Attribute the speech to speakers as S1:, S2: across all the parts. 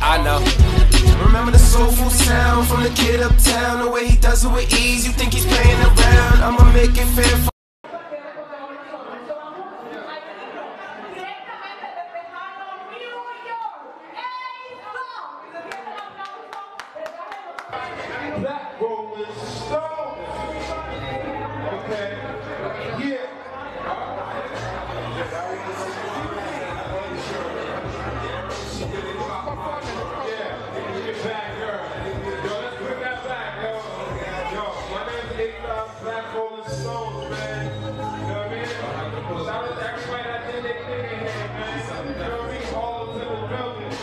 S1: I know. Remember the soulful sound from the kid uptown, the way he does it with ease. You think he's playing around? I'ma make it fair for
S2: Black Rolling Stone. Okay. Yeah. Get back, girl. Yo, let's bring that back, yo. Yo, my name is Black Rolling Stones, man. You know what I mean? Shout out to everybody that did their thing in here, man. You know what I mean? All of them in the building.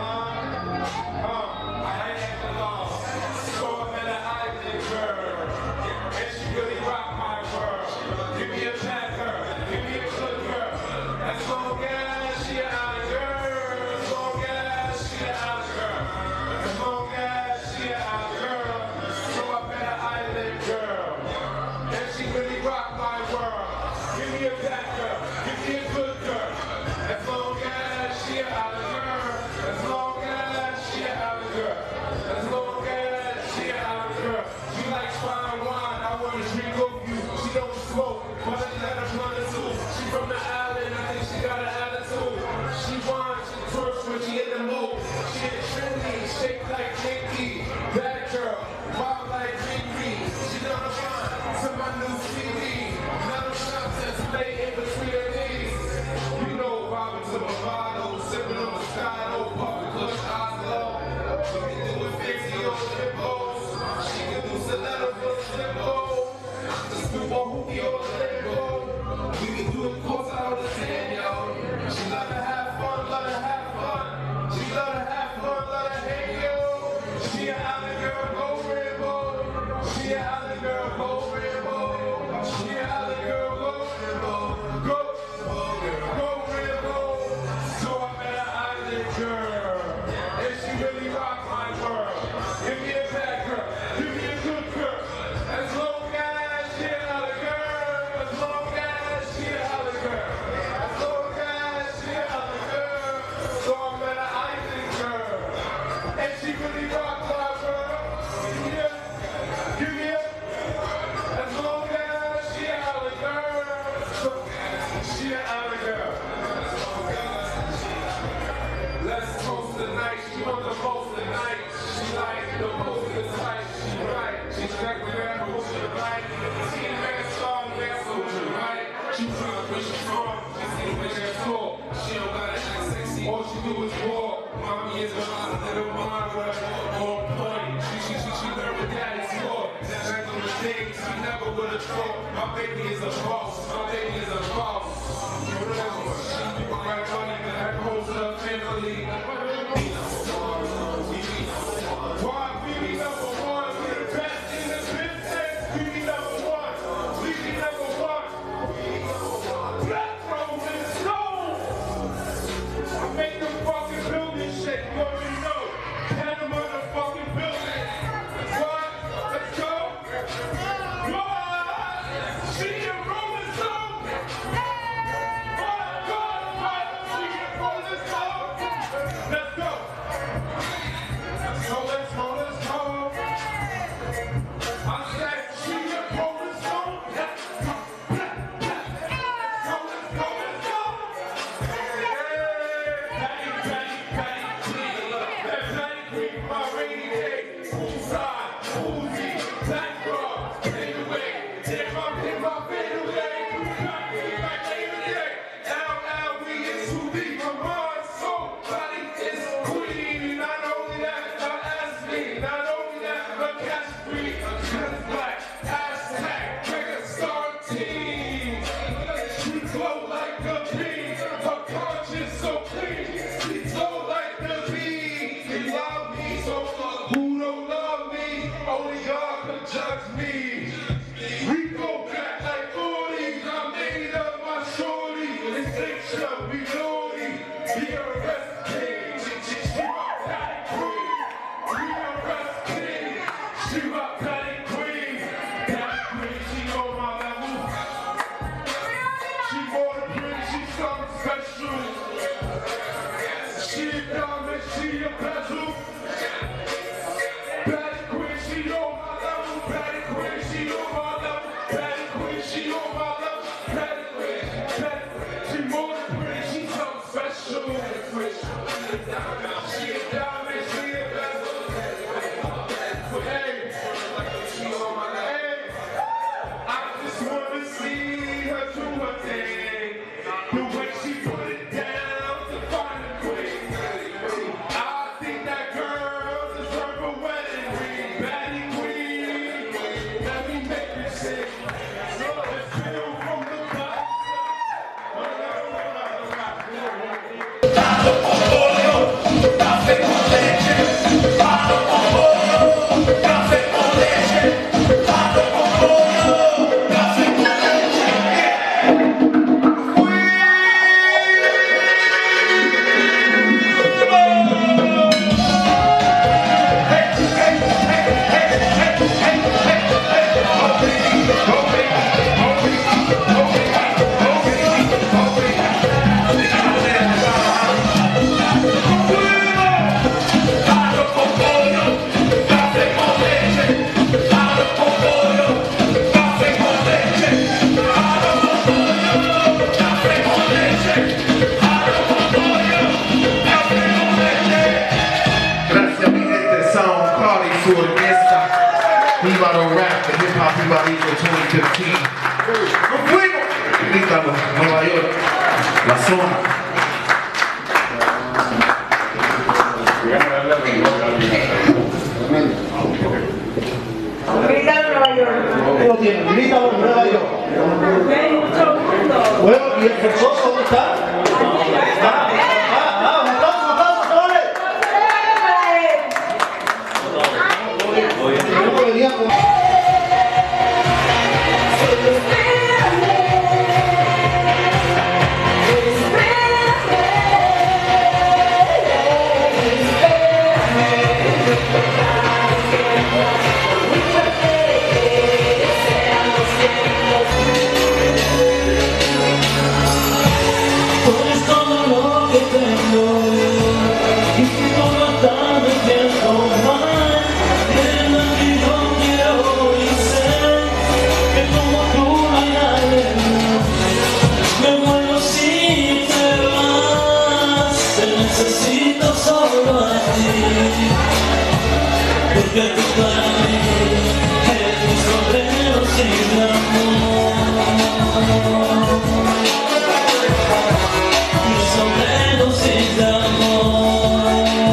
S2: I ain't at the law. So I met an Isaac girl. And she really rocked my world. Give me a bad girl. Give me a good girl. As long as she an Isaac girl. As long as she an Isaac girl. As long as she an Isaac girl. So I met an Isaac girl. And she really rocked my world. Give me a bad girl. Give me a good girl. As long as she an Isaac girl. As long as she an Isaac girl. As long as she an Isaac girl. She likes fine wine. I want to drink with you. She don't smoke, but I let her run it too. She from the island. I think she got an attitude. She whines, she twerks when she in the mood. She is trendy, shaped like Nicki. Bad girl, wild like Nicki. She done a run to my new CD. None of nonsense, play in between her knees. You know, vibing to Movado, sipping on Moscato, puffing Kush Oslo. She can do it 50 on hippos. She can do stilettos on simple. The scoop on hoopy on limbo. We can do it course out of the 10, yo. She love to have fun, love to have fun. She love to have fun, love to hang, yo. She an island girl, go rainbow. She an island girl, go rainbow. She an island girl, go rainbow. Go rainbow. So I met an island girl. And she really rocked my world. Give me a bad girl. Give me a good girl. As long as she an island girl. As long as she an island girl. As long as she an island girl. So I met an island girl. And she really rocked my world. Yeah. Give me a. As long as she an island girl. So she an island girl. Let's toast the night. She want the most tonight. She like the most of the type. She right. She's exactly where I'm supposed to right. She ain't make a song, man, so she right. She trying to push it strong. She see the way she's tall. She don't gotta act sexy. All she do is walk. Mommy is a little mom with a on point. She learned with daddy's talk. That's like on the things I never would have thought. My baby is a boss. My baby is a boss. You know, she right money to have hoes in her family. Why we be number one? We're the best in the business. We be number one. We be number one. Black Rolling Stone. I make the fucking building shake. You already know. Panda motherfucking building. What? Let's go. What? She a Rolling Stone. What? She a Rolling Stone. Let's go. Let's go. I said she a Rolling Stone. Let's go. Let's go. Patty, clean. That Patty clean my rainy day. Poolside, Uzi, Black Rock, fade away. Hip hop, fade away. Like Labor Day. Now we is too deep. My mind, soul, body is queen. Not only that, her ass me. Not only that, her cash free. Just black, hashtag, mega star team. She glow like the bee. Her conscience so clean. She glow like the bee. They love me, so who don't love me? Only God can judge me. We go back like 40s. I made up my shorty. They think she'll be naughty. He arrest king. She my Patty queen. We arrest king. She my Patty queen. Patty queen, she on my level. She more than pretty, she's something special. She a diamond, she a bezel.
S3: su orquesta Jíbaro Rap, el Hip Hop Jibarito 2015. ¡Nos fuimos! Grítalo, Nueva York, la zona.
S4: Grítalo Nueva York.
S5: Lo tiene, grítalo en Nueva York. Bueno, ¿y el forzoso dónde está? Un aplauso, chavales. ¿Cómo venía con...
S6: Porque tú para mí eres mi sombrero sin amor, mi sombrero sin amor.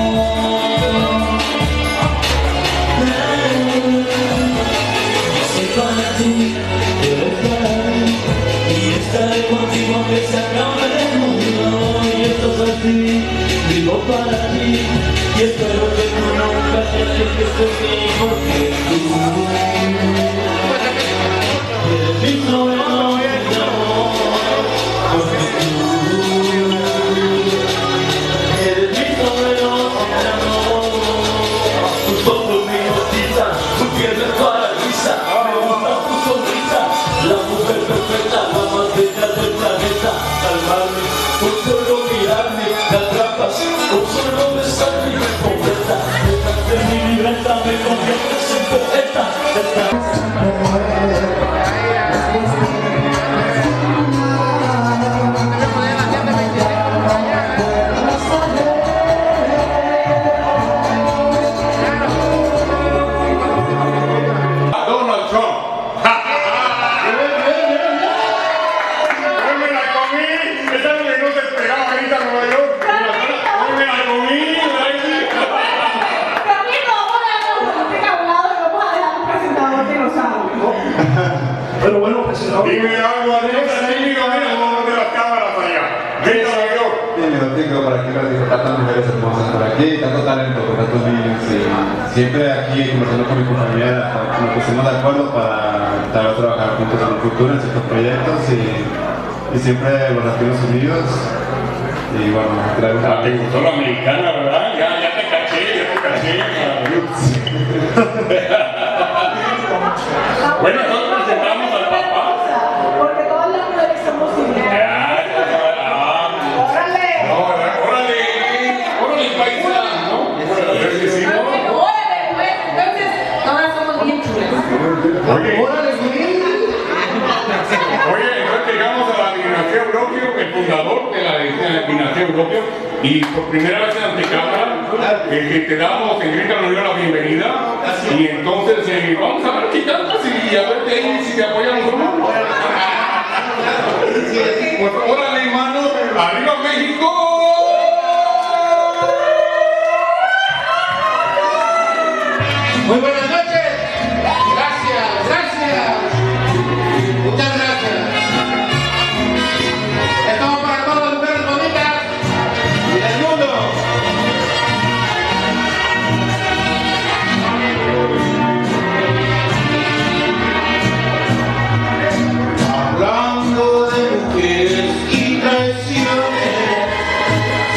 S6: Yo soy para ti, eres para mí, y estaré contigo aunque se acabe el mundo. Y esto es así, vivo para ti, y espero que tú nunca te alejes de mí, porque tú eres mi sobrino de amor, porque tú eres mi sobrino de amor. Tus ojos me hipnotizan, tu piel me paraliza, me gusta tu sonrisa, la mujer perfecta, la más bella del planeta. Calmarme, por solo mirarme, me atrapas, por solo besarme, me completa, de mi libreta me conviertes en poeta.
S2: Donald Trump. Hoy me la comí. Esa es lo que no se esperaba ahorita en Nueva York. Hoy me la comí.
S5: Pero bueno, presentador.
S2: Dime algo, Alex. Mira, vamos de las cámaras allá. Vete a Nueva York.
S7: Sí, lo tengo para aquí, digo, tantas mujeres hermosas por aquí, tanto talento, con tantos niños. Y siempre aquí, conversando con mi compañera, nos pusimos de acuerdo para tal vez trabajar juntos en el futuro, en ciertos proyectos y siempre los latinos unidos. Y bueno, traer una...
S2: Te gustó la americana, ¿verdad? Ya te caché. Bueno, nosotros presentamos al papá.
S4: Porque todas las mujeres somos iguales.
S2: ¡Órale, paisa! ¿No?
S4: Entonces, todas somos bien chulas.
S2: Oye, entonces llegamos a la dinastía Europio, el fundador de la dinastía Europio, y por primera vez en antecámara, te damos en Grita Nueva la bienvenida, y entonces vamos a ver qué cantas y a ver si te apoyan los demás. Pues órale, hermano, ¡arriba México!
S3: Muy buenas noches. Gracias. Muchas gracias. Estamos para todas las mujeres bonitas del mundo. Hablando de mujeres y traiciones,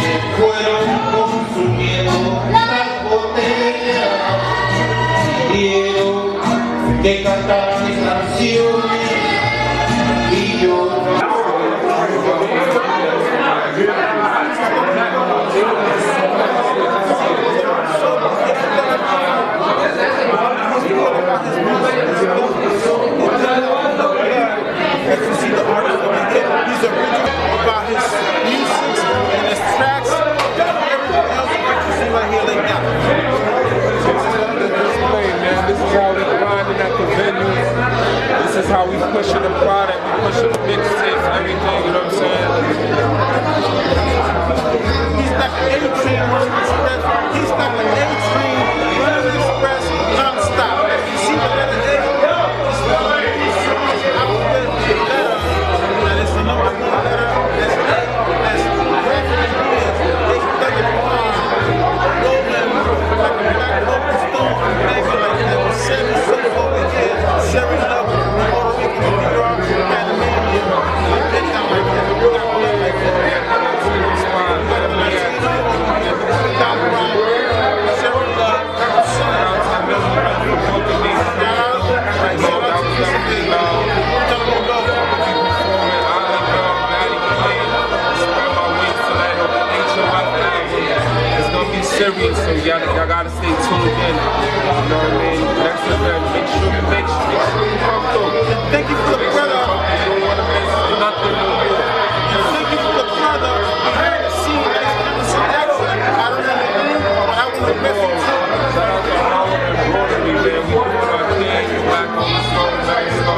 S2: serious, so y'all gotta stay tuned in. You know what I mean? Next event, make sure you come through.
S8: Thank you for the brother.
S2: You don't wanna miss nothing no more.
S8: Thank you for the brother behind the scene. I don't know, but I want to miss him too.
S2: Shout out to Howard and Rotary, man. We doing our thing. Black on the Star, Black Star.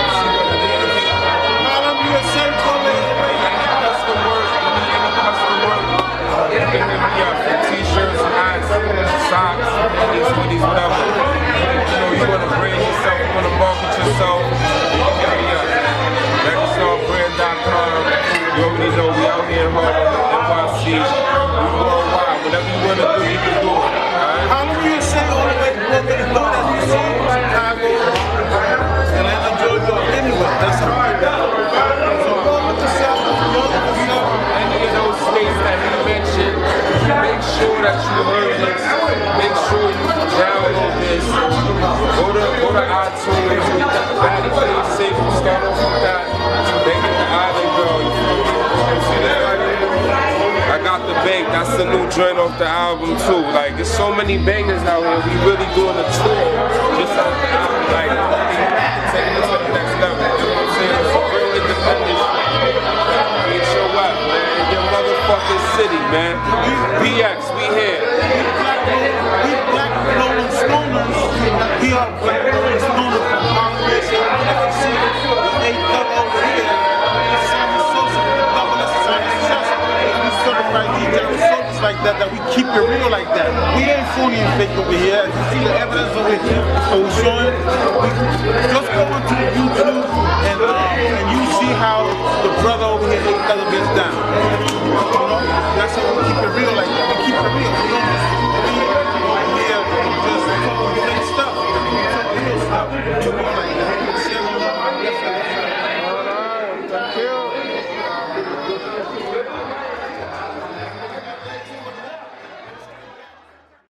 S8: Harlem USA,
S2: Custom work, any custom work. Hit me up for t-shirts, hats, socks, hoodies, whatever. You know, you wanna brand yourself, you wanna market yourself, hit me up. RecordStarBrand.com. You already know we out here in Harlem, NYC. We worldwide. Whatever you wanna do, you can do it. Alright?
S8: Harlem USA, all the way to Brooklyn, as we see, Chicago, Atlanta, Georgia, anywhere. That's how we do. So go look yourself,
S2: Any of those states that he mentioned, make sure that you heard this. Make sure you download this. Go to iTunes. Bad Play Safe. Start off with that. Make it the Island Girl. You feel me? I got the bank. That's the new joint off the album too. Like, there's so many bangers out here. We really doing a tour just off the album. Like, taking it to the next level. You know what I'm saying? It's a real independent. Get your up, man. In your motherfucking city, man. BX, we here.
S8: We black Rolling Stoners. We are black Rolling Stoners from Harlem USA. If you see the 8 over here, Simon Sosa, double S, Simon Sosa. We certified detail soldiers like that we keep it real like that. We ain't phony and fake over here. You see the evidence over here. So we're showing. Just go onto YouTube and you see how the brother over here gets down. You know, that's how we keep it real like that.